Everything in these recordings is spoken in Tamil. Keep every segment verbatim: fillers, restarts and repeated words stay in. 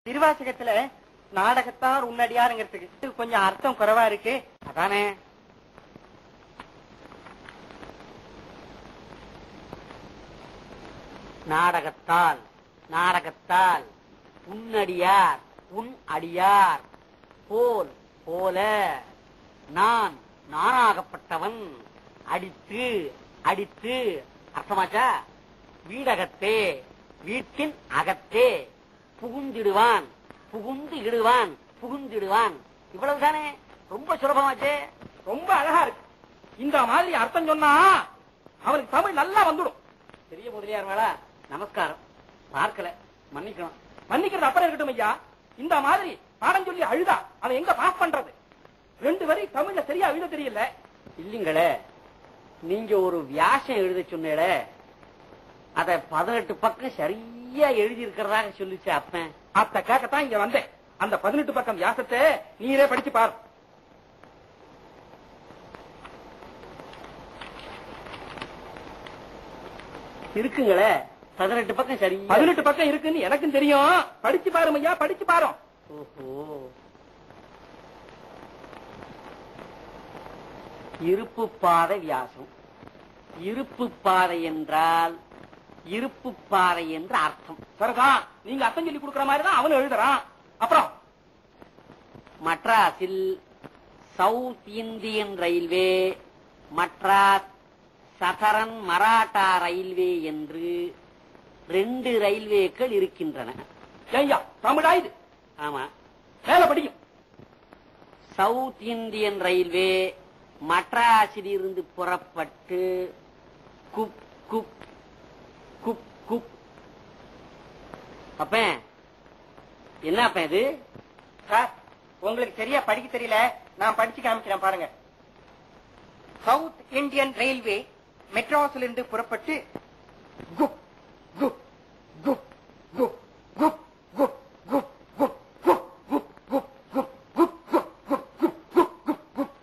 திருவாசகத்துல நாடகத்தார் உன்னடியாருங்கிறதுக்கு கொஞ்சம் அர்த்தம் குறைவா இருக்கு. அதானே நாடகத்தால் நாடகத்தால் உன்னடியார் உன் அடியார் போல் போல நான் நானாகப்பட்டவன் அடித்து அடித்து அர்த்தமாச்சா? வீடகத்தே வீட்டின் அகத்தே புகுந்திடுவான் புகுந்து இடுவான் புகுந்திடுவான். இவ்வளவுதானே, ரொம்ப சுலபமாச்சே, ரொம்ப அழகா இருக்கு. இந்த மாதிரி அர்த்தம் சொன்னா அவனுக்கு தமிழ் நல்லா வந்துடும். பெரிய முதலியார் மேல நமஸ்காரம். பார்க்கல, மன்னிக்கணும். மன்னிக்கிறது அப்புறம் இருக்கட்டும் ஐயா. இந்த மாதிரி பாடம் சொல்லி அழுதா அவன் எங்க பாஸ் பண்றது? ரெண்டு வரி தமிழ்ல சரியா எழுத தெரியல. இல்லீங்களே, நீங்க ஒரு வியாசம் எழுத சொன்னேட, அத பதினெட்டு பக்கம் சரியா எழுதி இருக்கிறதாக சொல்லிச்சு அப்பன். அத்த கேட்கத்தான் இங்க வந்தேன். அந்த பதினெட்டு பக்கம் வியாசத்தை நீரே படிச்சு பாரு. இருக்குங்களே, பதினெட்டு பக்கம் சரி. பதினெட்டு பக்கம் இருக்குன்னு எனக்கும் தெரியும். படிச்சு பாரு ஐயா, படிச்சு பாரு. ஓஹோ, இருப்பு பாதை வியாசம். இருப்பு பாதை என்றால் இருப்பு பாதை என்று அர்த்தம். சரிதான், நீங்க அர்த்தம் சொல்லி கொடுக்கிற மாதிரி தான் அவனு எழுதுறான். அப்புறம் மட்ராஸில் south Indian railway, Madras southern Maratha railway என்று ரெண்டு ரயில்வேக்கள் இருக்கின்றன. ஐயா தமிழா இது? ஆமா, மேல படிக்கும். சவுத் இந்தியன் ரயில்வே மட்ராஸில் இருந்து புறப்பட்டு குப் குப் குப் குப். அப்ப என்ன அப்ப இது? சார், உங்களுக்கு சரியா படிக்க தெரியல, நான் படிச்சு காமிக்கிறேன் பாருங்க. சவுத் இந்தியன் ரயில்வே மெட்ராஸில் இருந்து புறப்பட்டு குப் குப் குப் குப் குப் குப் குப் குப் குப் குப் குப் குப் குப் குப் குப் குப்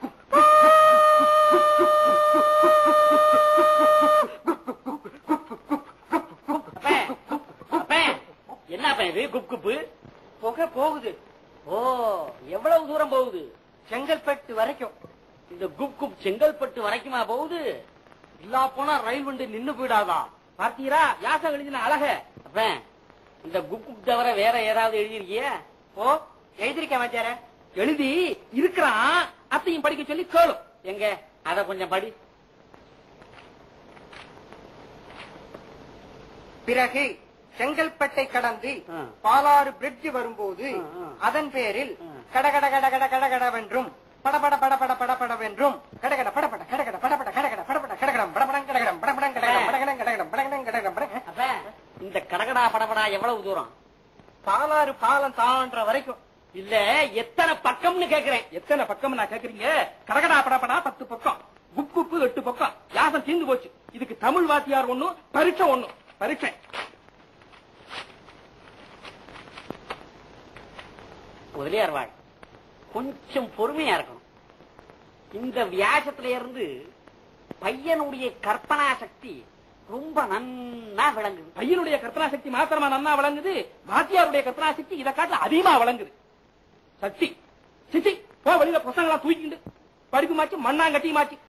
என்ன இது? குப் குப்பு புகை போகுது. ஓ, எவ்வளவு தூரம் போகுது? செங்கல்பட்டு வரைக்கும். இந்த குப் குப் செங்கல்பட்டு வரைக்குமா போகுது? இல்லா போனா ரயில் வண்டி நின்னு போயிடாதா? பார்த்தீரா வியாசம் எழுதின அழக? அப்ப இந்த குப் குப் தவிர வேற ஏதாவது எழுதிருக்கிய? ஓ, எழுதிருக்கேன் வாத்தியாரே. எழுதி இருக்கிறான். அத்தையும் படிக்க சொல்லி கேளும். எங்க அத கொஞ்சம் படி. பிறகு செங்கல்பட்டை கடந்து ஆ. பாலாறு பிரிட்ஜ் வரும்போது ஆ, ஆ. அதன் பேரில் ஆ. கடகட கடகட கடகடவென்றும் படபட படபட படபடவென்றும் கடகட படபட கடகட படபட கடகட படபட கடகடம் படபடம் கடகடம் படபடம் கடகடம் படகடம் கடகடம் படகடம் கடகடம் படகடம். அப்ப இந்த கடகடா படபடா எவ்வளவு தூரம்? பாலாறு பாலம் தான்ற வரைக்கும். இல்ல, எத்தனை பக்கம்னு கேக்குறேன். எத்தனை பக்கம் நான் கேக்குறீங்க? கடகடா படப்படா பத்து பக்கம், குப் குப்பு எட்டு பக்கம். வியாசம் தீர்ந்து போச்சு. இதுக்கு தமிழ் வாத்தியார் ஒண்ணும், பரீட்சை ஒண்ணும். பரீட்சை முதலியார் வாழ், கொஞ்சம் பொறுமையா இருக்கணும். இந்த வியாசத்துல இருந்து பையனுடைய கற்பனா சக்தி ரொம்ப நன்னா விளங்குது. பையனுடைய கற்பனா சக்தி மாத்திரமா நன்னா விளங்குது, வாத்தியாருடைய கற்பனா சக்தி இதை காட்டில அதிகமா விளங்குது. சக்தி சிச்சி போ வெளியில பசங்களா தூக்கிண்டு படிப்பு மாச்சு மண்ணாங்கட்டியும் மாச்சு